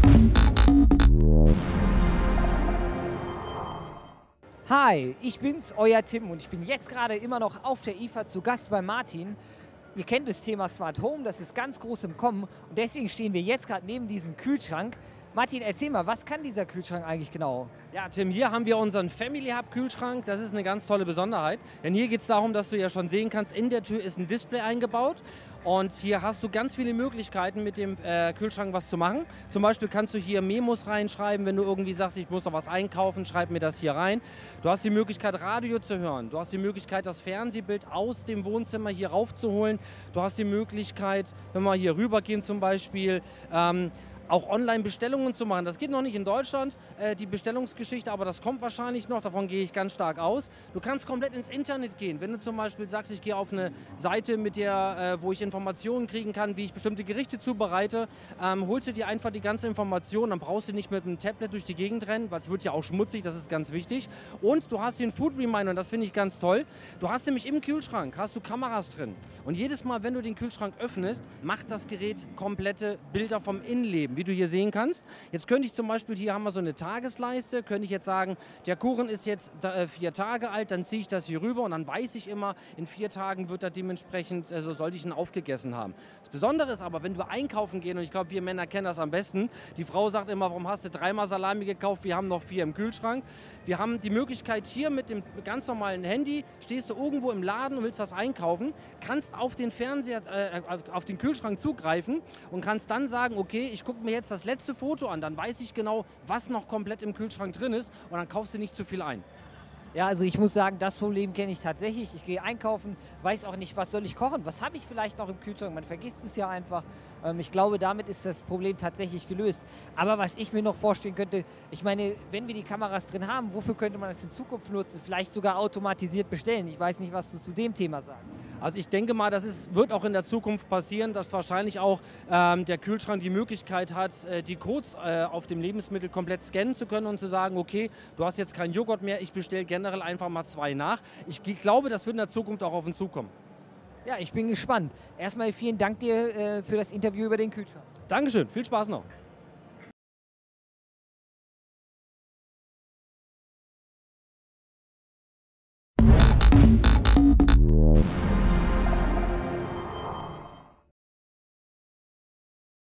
Hi, ich bin's, euer Tim, und ich bin jetzt gerade immer noch auf der IFA zu Gast bei Martin. Ihr kennt das Thema Smart Home, das ist ganz groß im Kommen, und deswegen stehen wir jetzt gerade neben diesem Kühlschrank. Martin, erzähl mal, was kann dieser Kühlschrank eigentlich genau? Ja, Tim, hier haben wir unseren Family Hub Kühlschrank. Das ist eine ganz tolle Besonderheit. Denn hier geht es darum, dass du ja schon sehen kannst, in der Tür ist ein Display eingebaut. Und hier hast du ganz viele Möglichkeiten, mit dem Kühlschrank was zu machen. Zum Beispiel kannst du hier Memos reinschreiben, wenn du irgendwie sagst, ich muss noch was einkaufen, schreib mir das hier rein. Du hast die Möglichkeit, Radio zu hören. Du hast die Möglichkeit, das Fernsehbild aus dem Wohnzimmer hier raufzuholen. Du hast die Möglichkeit, wenn wir hier rübergehen zum Beispiel, auch Online-Bestellungen zu machen. Das geht noch nicht in Deutschland, die Bestellungsgeschichte, aber das kommt wahrscheinlich noch, davon gehe ich ganz stark aus. Du kannst komplett ins Internet gehen. Wenn du zum Beispiel sagst, ich gehe auf eine Seite, wo ich Informationen kriegen kann, wie ich bestimmte Gerichte zubereite, holst du dir einfach die ganze Information, dann brauchst du nicht mit einem Tablet durch die Gegend rennen, weil es wird ja auch schmutzig, das ist ganz wichtig. Und du hast den Food Reminder, und das finde ich ganz toll. Du hast nämlich im Kühlschrank, hast du Kameras drin. Und jedes Mal, wenn du den Kühlschrank öffnest, macht das Gerät komplette Bilder vom Innenleben, wie du hier sehen kannst. Jetzt könnte ich zum Beispiel, hier haben wir so eine Tagesleiste, könnte ich jetzt sagen, der Kuchen ist jetzt 4 Tage alt, dann ziehe ich das hier rüber und dann weiß ich immer, in 4 Tagen wird er dementsprechend, also sollte ich ihn aufgegessen haben. Das Besondere ist aber, wenn wir einkaufen gehen, und ich glaube, wir Männer kennen das am besten, die Frau sagt immer, warum hast du 3-mal Salami gekauft, wir haben noch 4 im Kühlschrank. Wir haben die Möglichkeit, hier mit dem ganz normalen Handy, stehst du irgendwo im Laden und willst was einkaufen, kannst auf den Fernseher, auf den Kühlschrank zugreifen und kannst dann sagen, okay, ich gucke mir jetzt das letzte Foto an, dann weiß ich genau, was noch komplett im Kühlschrank drin ist, und dann kaufst du nicht zu viel ein. Ja, also ich muss sagen, das Problem kenne ich tatsächlich. Ich gehe einkaufen, weiß auch nicht, was soll ich kochen, was habe ich vielleicht noch im Kühlschrank, man vergisst es ja einfach. Ich glaube, damit ist das Problem tatsächlich gelöst. Aber was ich mir noch vorstellen könnte, ich meine, wenn wir die Kameras drin haben, wofür könnte man das in Zukunft nutzen? Vielleicht sogar automatisiert bestellen. Ich weiß nicht, was du zu dem Thema sagst. Also ich denke mal, wird auch in der Zukunft passieren, dass wahrscheinlich auch der Kühlschrank die Möglichkeit hat, die Codes auf dem Lebensmittel komplett scannen zu können und zu sagen, okay, du hast jetzt keinen Joghurt mehr, ich bestelle generell einfach mal 2 nach. Ich glaube, das wird in der Zukunft auch auf uns zukommen. Ja, ich bin gespannt. Erstmal vielen Dank dir für das Interview über den Kühlschrank. Dankeschön, viel Spaß noch.